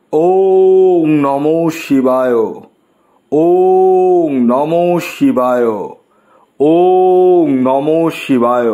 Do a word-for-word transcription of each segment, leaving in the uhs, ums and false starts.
ওং নমো শিবায়, ওং নমো শিবায়, ওং নমো শিবায়।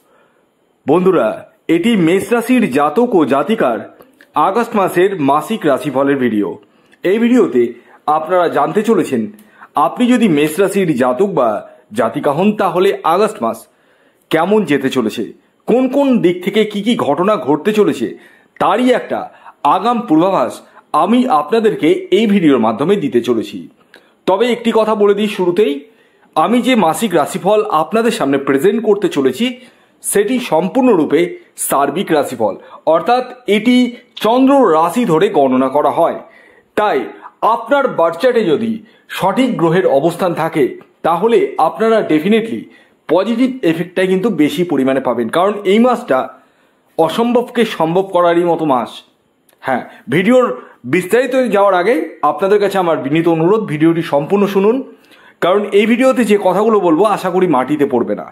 বন্ধুরা, এটি মেষ রাশির জাতক ও জাতিকার আগস্ট মাসের মাসিক রাশিফলের ভিডিও। এই ভিডিওতে আপনারা জানতে চলেছেন, আপনি যদি মেষ রাশির জাতক বা জাতিকা হন তাহলে আগস্ট মাস কেমন যেতে চলেছে, কোন কোন দিক থেকে কি কি ঘটনা ঘটতে চলেছে তারই একটা আগাম পূর্বাভাস আমি আপনাদেরকে এই ভিডিওর মাধ্যমে দিতে চলেছি। তবে একটি কথা বলে দিই শুরুতেই, আমি যে মাসিক রাশিফল আপনাদের সামনে প্রেজেন্ট করতে চলেছি সেটি সম্পূর্ণরূপে সার্বিক রাশিফল, অর্থাৎ এটি চন্দ্র রাশি ধরে গণনা করা হয়। তাই আপনার বার্থ চার্টে যদি সঠিক গ্রহের অবস্থান থাকে তাহলে আপনারা ডেফিনেটলি পজিটিভ এফেক্টটাই কিন্তু বেশি পরিমাণে পাবেন, কারণ এই মাসটা অসম্ভবকে সম্ভব করারই মতো মাস। হ্যাঁ, ভিডিওর বিস্তারিত যাওয়ার আগে আপনাদের কাছে আমার বিনীত অনুরোধ, ভিডিওটি সম্পূর্ণ শুনুন, কারণ এই ভিডিওতে যে কথাগুলো বলবো আশা করি মাটিতে পড়বে না।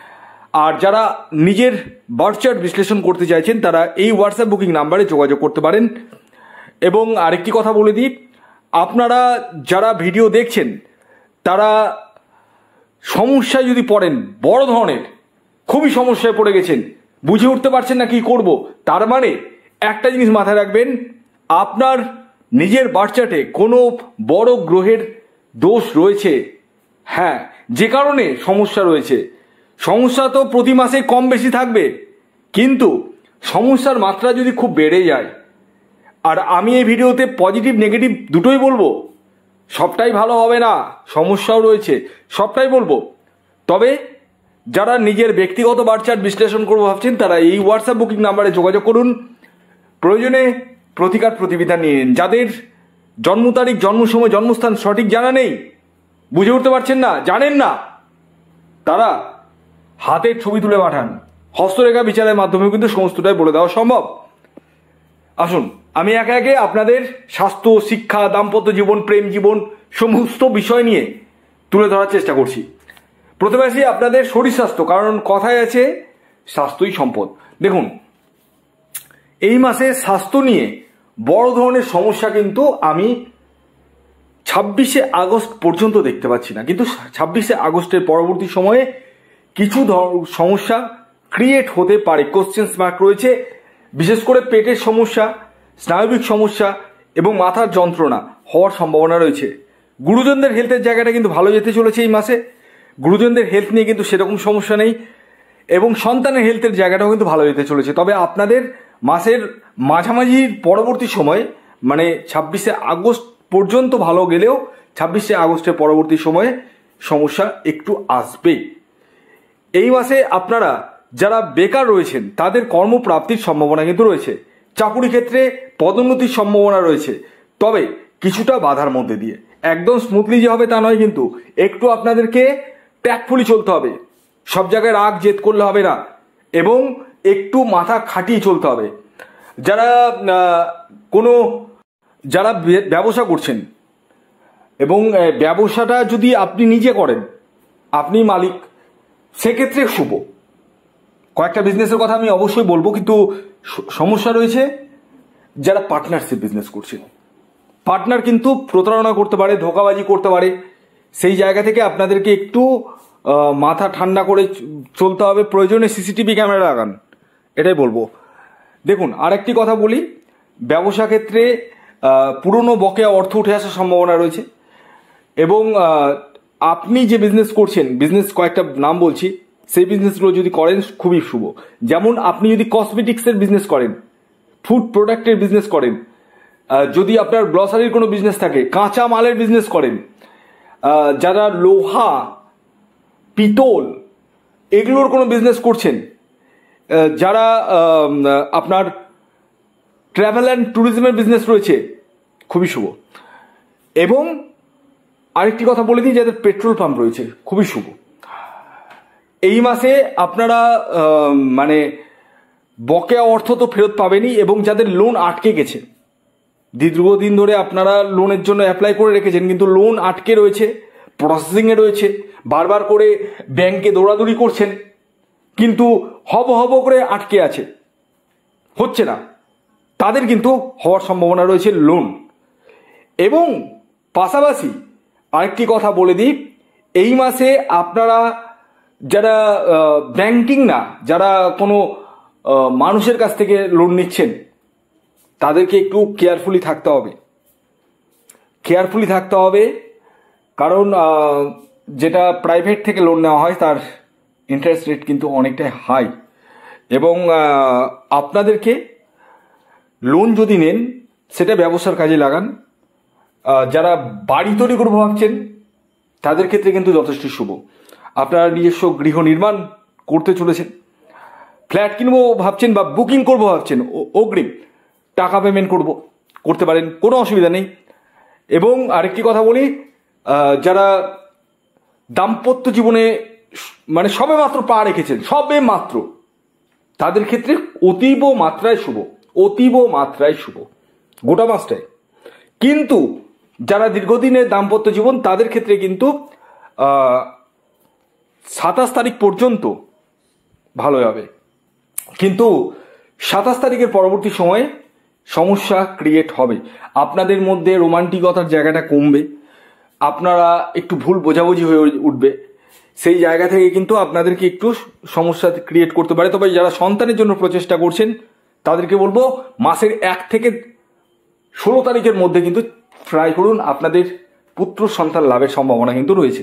আর যারা নিজের বার্থ চার্ট বিশ্লেষণ করতে চাইছেন তারা এই হোয়াটসঅ্যাপ বুকিং নাম্বারে যোগাযোগ করতে পারেন। এবং আরেকটি কথা বলে দিই, আপনারা যারা ভিডিও দেখছেন তারা সমস্যায় যদি পড়েন, বড় ধরনের খুবই সমস্যায় পড়ে গেছেন, বুঝে উঠতে পারছেন না কি করব, তার মানে একটা জিনিস মাথায় রাখবেন, আপনার নিজের বার্থ চার্টে কোনো বড় গ্রহের দোষ রয়েছে। হ্যাঁ, যে কারণে সমস্যা রয়েছে। সমস্যা তো প্রতি মাসে কম বেশি থাকবে, কিন্তু সমস্যার মাত্রা যদি খুব বেড়ে যায়, আর আমি এই ভিডিওতে পজিটিভ নেগেটিভ দুটোই বলবো, সবটাই ভালো হবে না, সমস্যাও রয়েছে, সবটাই বলবো। তবে যারা নিজের ব্যক্তিগত বার্থ চার্ট বিশ্লেষণ করবো ভাবছেন তারা এই হোয়াটসঅ্যাপ বুকিং নাম্বারে যোগাযোগ করুন, প্রয়োজনে প্রতিকার প্রতিবিধান নিয়ে নিন। যাদের জন্ম তারিখ, জন্ম সময়, জন্মস্থান সঠিক জানা নেই, বুঝে উঠতে পারছেন না, জানেন না, তারা হাতের ছবি তুলে পাঠান, হস্তরেখা বিচারের মাধ্যমেও কিন্তু সমস্তটাই বলে দেওয়া সম্ভব। আসুন আমি একে একে আপনাদের স্বাস্থ্য, শিক্ষা, দাম্পত্য জীবন, প্রেম জীবন সমস্ত বিষয় নিয়ে তুলে ধরার চেষ্টা করছি। প্রথমে আসি আপনাদের শরীর স্বাস্থ্য, কারণ কথায় আছে স্বাস্থ্যই সম্পদ। দেখুন, এই মাসে স্বাস্থ্য নিয়ে বড় ধরনের সমস্যা কিন্তু আমি ছাব্বিশে আগস্ট পর্যন্ত দেখতে পাচ্ছি না, কিন্তু ছাব্বিশে আগস্টের পরবর্তী সময়ে কিছু সমস্যা ক্রিয়েট হতে পারে, কোশ্চেন মার্ক রয়েছে। বিশেষ করে পেটের সমস্যা, স্নায়বিক সমস্যা এবং মাথার যন্ত্রণা হওয়ার সম্ভাবনা রয়েছে। গুরুজনদের হেলথের জায়গাটা কিন্তু ভালো যেতে চলেছে এই মাসে, গুরুজনদের হেলথ নিয়ে কিন্তু সেরকম সমস্যা নেই, এবং সন্তানের হেলথের জায়গাটাও কিন্তু ভালো যেতে চলেছে। তবে আপনাদের মাসের মাঝামাঝির পরবর্তী সময়, মানে ছাব্বিশে আগস্ট পর্যন্ত ভালো গেলেও ছাব্বিশে আগস্টের পরবর্তী সময়ে সমস্যা একটু আসবে। এই মাসে আপনারা যারা বেকার রয়েছেন তাদের কর্মপ্রাপ্তির সম্ভাবনা কিন্তু রয়েছে, চাকুরি ক্ষেত্রে পদোন্নতির সম্ভাবনা রয়েছে, তবে কিছুটা বাধার মধ্যে দিয়ে। একদম স্মুথলি যে হবে তা নয়, কিন্তু একটু আপনাদেরকে ট্যাক্টফুলি চলতে হবে, সব জায়গায় রাগ জেদ করলে হবে না, এবং একটু মাথা খাটিয়ে চলতে হবে। যারা কোনো যারা ব্যবসা করছেন এবং ব্যবসাটা যদি আপনি নিজে করেন, আপনি মালিক, সেক্ষেত্রে শুভ। কয়েকটা বিজনেসের কথা আমি অবশ্যই বলবো, কিন্তু সমস্যা রয়েছে যারা পার্টনারশিপ বিজনেস করছেন। পার্টনার কিন্তু প্রতারণা করতে পারে, ধোঁকাবাজি করতে পারে, সেই জায়গা থেকে আপনাদেরকে একটু মাথা ঠান্ডা করে চলতে হবে। প্রয়োজনে সিসিটিভি ক্যামেরা লাগান, এটাই বলবো। দেখুন, আরেকটি কথা বলি, ব্যবসা ক্ষেত্রে পুরনো বকেয়া অর্থ উঠে আসার সম্ভাবনা রয়েছে, এবং আপনি যে বিজনেস করছেন, বিজনেস কয়েকটা নাম বলছি, সেই বিজনেসগুলো যদি করেন খুবই শুভ। যেমন আপনি যদি কসমেটিক্সের বিজনেস করেন, ফুড প্রোডাক্টের বিজনেস করেন, যদি আপনার গ্লসারির কোনো বিজনেস থাকে, কাঁচা মালের বিজনেস করেন, যারা লোহা, পিতল এগুলোর কোনো বিজনেস করছেন, যারা আপনার ট্রাভেল অ্যান্ড ট্যুরিজমের বিজনেস রয়েছে, খুবই শুভ। এবং আরেকটি কথা বলে দিই, যাদের পেট্রোল পাম্প রয়েছে, খুবই শুভ। এই মাসে আপনারা মানে বকেয়া অর্থ তো ফেরত পাবেনই, এবং যাদের লোন আটকে গেছে, দীর্ঘদিন ধরে আপনারা লোনের জন্য অ্যাপ্লাই করে রেখেছেন কিন্তু লোন আটকে রয়েছে, প্রসেসিংয়ে রয়েছে, বারবার করে ব্যাংকে দৌড়াদৌড়ি করছেন কিন্তু হব হব করে আটকে আছে, হচ্ছে না, তাদের কিন্তু হওয়ার সম্ভাবনা রয়েছে লোন। এবং পাশাপাশি আরেকটি কথা বলে দিই, এই মাসে আপনারা যারা ব্যাংকিং না, যারা কোনো মানুষের কাছ থেকে লোন নিচ্ছেন, তাদেরকে একটু কেয়ারফুলি থাকতে হবে। কেয়ারফুলি থাকতে হবে কারণ যেটা প্রাইভেট থেকে লোন নেওয়া হয় তার ইন্টারেস্ট রেট কিন্তু অনেকটাই হাই। এবং আপনাদেরকে লোন যদি নেন সেটা ব্যবসার কাজে লাগান। যারা বাড়ি তৈরি করবো ভাবছেন তাদের ক্ষেত্রে কিন্তু যথেষ্ট শুভ। আপনারা নিজস্ব গৃহ নির্মাণ করতে চলেছেন, ফ্ল্যাট কিনবো ভাবছেন বা বুকিং করবো ভাবছেন, অগ্রিম টাকা পেমেন্ট করব করতে পারেন, কোনো অসুবিধা নেই। এবং আরেকটি কথা বলি, যারা দাম্পত্য জীবনে মানে সবে মাত্র পা রেখেছেন, সবে মাত্র, তাদের ক্ষেত্রে অতীব মাত্রায় শুভ, অতীব মাত্রায় শুভ গোটা মাসটায়। কিন্তু যারা দীর্ঘদিনের দাম্পত্য জীবন তাদের ক্ষেত্রে কিন্তু সাতাশ তারিখ পর্যন্ত ভালো হবে, কিন্তু সাতাশ তারিখের পরবর্তী সময়ে সমস্যা ক্রিয়েট হবে। আপনাদের মধ্যে রোমান্টিকতার জায়গাটা কমবে, আপনারা একটু ভুল বোঝাবুঝি হয়ে উঠবে, সেই জায়গা থেকে কিন্তু আপনাদেরকে একটু সমস্যা ক্রিয়েট করতে পারে। তবে যারা সন্তানের জন্য প্রচেষ্টা করছেন তাদেরকে বলবো মাসের এক থেকে ষোলো তারিখের মধ্যে কিন্তু ট্রাই করুন, আপনাদের পুত্র সন্তান লাভের সম্ভাবনা কিন্তু রয়েছে।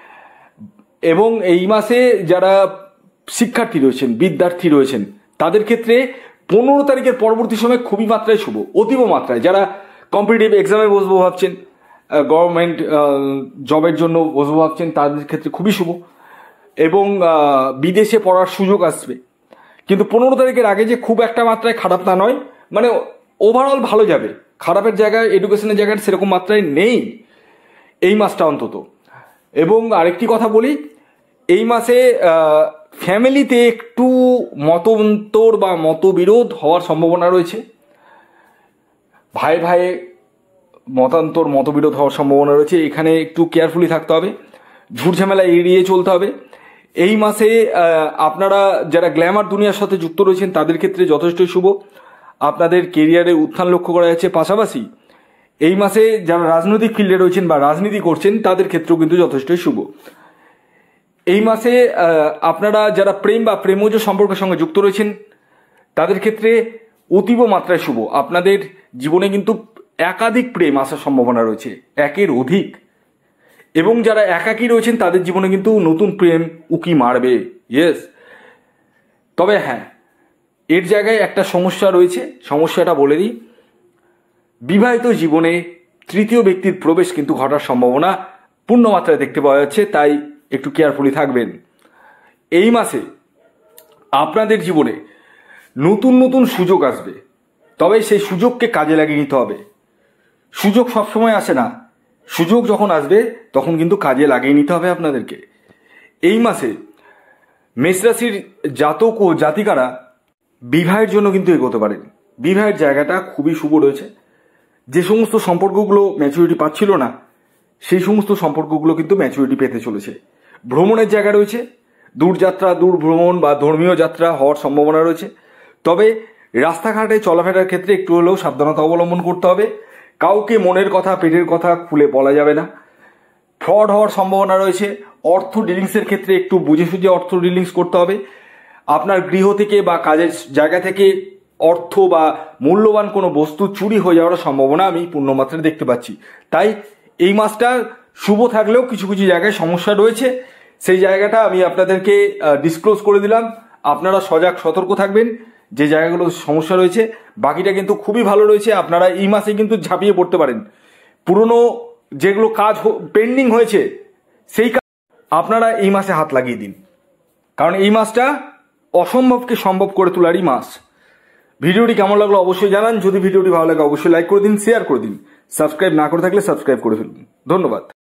এবং এই মাসে যারা শিক্ষার্থী রয়েছেন, বিদ্যার্থী রয়েছেন, তাদের ক্ষেত্রে পনেরো তারিখের পরবর্তী সময় খুবই মাত্রায় শুভ, অতীব মাত্রায়। যারা কম্পিটিটিভ এক্সামে বসবো ভাবছেন, গভর্নমেন্ট জবের জন্য বসবো ভাবছেন, তাদের ক্ষেত্রে খুবই শুভ। এবং বিদেশে পড়ার সুযোগ আসবে, কিন্তু পনেরো তারিখের আগে যে খুব একটা মাত্রায় খারাপ তা নয়, মানে ওভারঅল ভালো যাবে। খারাপের জায়গায়, এডুকেশনের জায়গায় সেরকম মাত্রায় নেই এই মাসটা অন্তত। এবং আরেকটি কথা বলি, এই মাসে ফ্যামিলিতে একটু মতান্তর বা মতবিরোধ হওয়ার সম্ভাবনা রয়েছে। ভাই ভাই মতান্তর মতবিরোধ হওয়ার সম্ভাবনা রয়েছে, এখানে একটু কেয়ারফুলি থাকতে হবে, ঝুটঝামেলা এড়িয়ে চলতে হবে। এই মাসে আপনারা যারা গ্ল্যামার দুনিয়ার সাথে যুক্ত রয়েছেন তাদের ক্ষেত্রে যথেষ্টই শুভ, আপনাদের কেরিয়ারে উত্থান লক্ষ্য করা যাচ্ছে। পাশাপাশি এই মাসে যারা রাজনৈতিক ফিল্ডে রয়েছেন বা রাজনীতি করছেন তাদের ক্ষেত্রেও কিন্তু যথেষ্টই শুভ। এই মাসে আপনারা যারা প্রেম বা প্রেমজ সম্পর্কের সঙ্গে যুক্ত রয়েছেন তাদের ক্ষেত্রে অতীব মাত্রায় শুভ। আপনাদের জীবনে কিন্তু একাধিক প্রেম আসার সম্ভাবনা রয়েছে, একের অধিক। এবং যারা একাকী রয়েছেন তাদের জীবনে কিন্তু নতুন প্রেম উকি মারবে, ইয়েস। তবে হ্যাঁ, এর জায়গায় একটা সমস্যা রয়েছে, সমস্যাটা বলে দিই। বিবাহিত জীবনে তৃতীয় ব্যক্তির প্রবেশ কিন্তু ঘটার সম্ভাবনা পূর্ণ মাত্রায় দেখতে পাওয়া যাচ্ছে, তাই একটু কেয়ারফুলি থাকবেন। এই মাসে আপনাদের জীবনে নতুন নতুন সুযোগ আসবে, তবে সেই সুযোগকে কাজে লাগিয়ে নিতে হবে। সুযোগ সবসময় আসে না, সুযোগ যখন আসবে তখন কিন্তু কাজে লাগিয়ে নিতে হবে আপনাদেরকে। এই মাসে মেষ রাশির জাতক ও জাতিকারা বিবাহের জন্য কিন্তু এগোতে পারেন। বিবাহের জায়গাটা খুবই শুভ রয়েছে। যে সমস্ত সম্পর্কগুলো ম্যাচুরিটি পাচ্ছিল না সেই সমস্ত সম্পর্কগুলো কিন্তু ম্যাচুরিটি পেতে চলেছে। ভ্রমণের জায়গা রয়েছে, দূরযাত্রা, দূর ভ্রমণ বা ধর্মীয় যাত্রা হওয়ার সম্ভাবনা রয়েছে। তবে রাস্তাঘাটে চলাফেরার ক্ষেত্রে একটু হলেও সাবধানতা অবলম্বন করতে হবে। কাউকে মনের কথা, পেটের কথা খুলে বলা যাবে না। ফ্রড হওয়ার সম্ভাবনা রয়েছে। অর্থ ডিলিংসের ক্ষেত্রে একটু বুঝে সুঝে অর্থ ডিলিংস করতে হবে। আপনার গৃহ থেকে বা কাজের জায়গা থেকে অর্থ বা মূল্যবান কোনো বস্তু চুরি হয়ে যাওয়ার সম্ভাবনা আমি পূর্ণমাত্রায় দেখতে পাচ্ছি। তাই এই মাসটা শুভ থাকলেও কিছু কিছু জায়গায় সমস্যা রয়েছে, সেই জায়গাটা আমি আপনাদেরকে ডিসক্লোজ করে দিলাম। আপনারা সজাগ সতর্ক থাকবেন যে জায়গাগুলো সমস্যা রয়েছে। বাকিটা কিন্তু খুবই ভালো রয়েছে, আপনারা এই মাসে কিন্তু ঝাঁপিয়ে পড়তে পারেন। পুরনো যেগুলো কাজ পেন্ডিং হয়েছে সেই কাজ আপনারা এই মাসে হাত লাগিয়ে দিন, কারণ এই মাসটা অসম্ভবকে সম্ভব করে তোলারই মাস। ভিডিওটি কেমন লাগলো অবশ্যই জানান। যদি ভিডিওটি ভালো লাগে অবশ্যই লাইক করে দিন, শেয়ার করে দিন। সাবস্ক্রাইব না করে থাকলে সাবস্ক্রাইব করে ফেলুন। ধন্যবাদ।